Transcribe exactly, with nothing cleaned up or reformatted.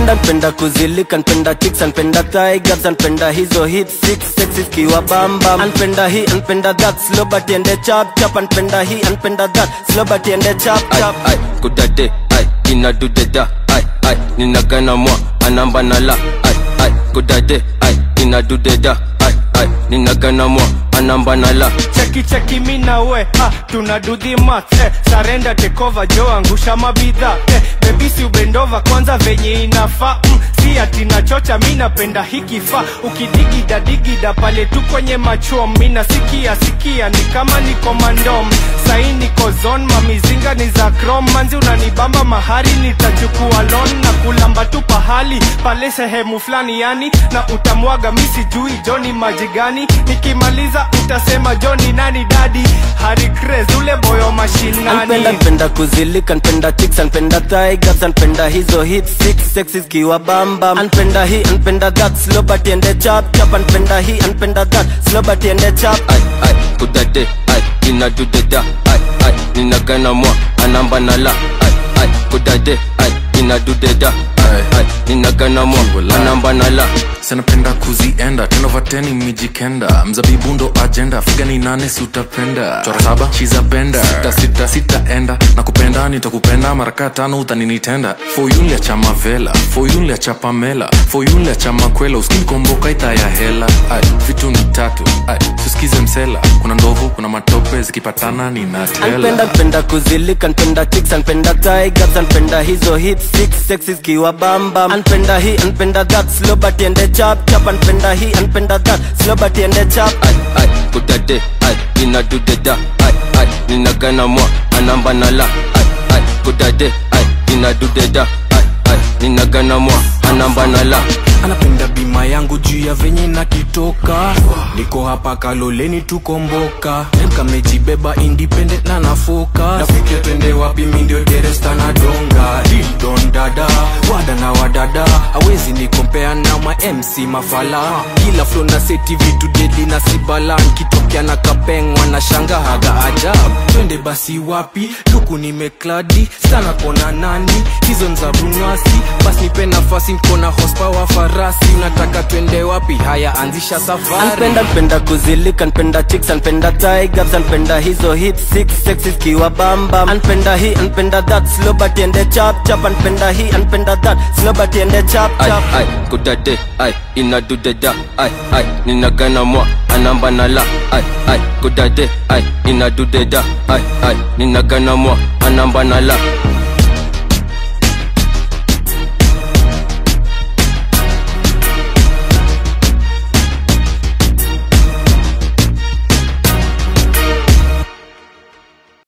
Anpenda npenda kuzilika, npenda chicks, anpenda tigers, anpenda hizo hit six sexy kiwa bam bam. Anpenda hi, anpenda that, slow but ende chap chap. Anpenda hi, anpenda that, slow but ende chap chap. Ay, ay, kudade, ay, ina do deda. Ay, ay, nina gana mwa, anamba na la. Ay, ay, kudade, ay, ina do deda. Ay, ay, nina gana mwa, anamba na la. Cheki cheki mina we, ah, tuna do the math, eh. Surrender take over, jo angusha mabidha, eh. Baby si ubendova kwanza venye inafa, mm. Si ati nachocha mina penda hiki fa. Ukidigida digida pale tu kwenye machuom. Mina sikia sikia ni kama niko mandom. Sahi niko zone, mamizinga ni za chrome. Manzi unanibamba mahari nitachukua loan. Na kulamba tu pahali pale sehemu flani yani. Na utamwaga misi jui Johnny majigani. Nikimaliza utasema Johnny nani daddy. Harry Krez ule boyo mashinani. Anpenda npenda kuzilika, npenda chicks, anpenda tigers, anpenda hizo hit six sexy kiwa bam bam. Anpenda hi, anpenda that, slow but ende chap chap. Anpenda hi, anpenda that, slow but ende chap. Ay, ay, kudade, ay, ina do deda. Ay, ay, nina gana mwa, anamba na la. Ay, ay, kudade, ay, ina do deda. Ay, ay, nina gana mwa, anamba na la. Sanapenda kuzienda, ten over ten mijikenda. Mzabibu ndo agenda, figa ni nane si utapenda. Chora saba, chiza benda, sita sita sita enda. Na kupenda, nitakupenda, maraka tano utaninitenda. For you lia chama vela, for you lia chapa mela. For you lia chama kwela, uskini komboka ita ya hela. Ay, vitu ni tatu, ay, suskize msela. Kuna ndovu, kuna matope, zikipatana ni natela. Anpenda npenda kuzilika, npenda chicks, anpenda tigers, anpenda hizo hit six sexy kiwa bam bam. Anpenda hi, anpenda that, slow but ende chap chap. Anpenda hi, anpenda that, slow but ende chap. Ay, ay, kudade, ay, ina do deda. Ay, ay, nina gana mwa, anamba na la. Ay, ay, kudade, ay, ina do deda. Ay, ay, nina gana mwa, anamba na la. Anapenda bima yangu juu ya venye na kitoka. Niko hapa Kaloleni tukomboka. Mka mejibeba independent na nafoka. Nafikia twende wapi mindio deresta na donga. Dildon dada, wada na wadada. Hawezi ni compare na ma M C mafala. Kila flow na seti vitu deadly na sibala. Nikitokea na kapeng wanashanga haga ajab. Twende basi wapi, luku nimekladi. Sana kona nani, hizo nza bunwasi. Basi nipe nafasi mkona horsepower farasi. Unataka twende wapi, haya anzisha safari. Anpenda npenda kuzilika, npenda chicks, anpenda tigers, anpenda hizo hit six sexy kiwa bam bam. Anpenda hi, anpenda that, slow but ende chap chap. Anpenda hi, anpenda that, slow but ende chap chap. Ay, ay, kudade, ay, ina do deda. Ay, ay, nina gana mwa, anamba na la. Ay, ay, kudade, ay, ina do deda. Ay, ay, nina gana mwa, anamba na la.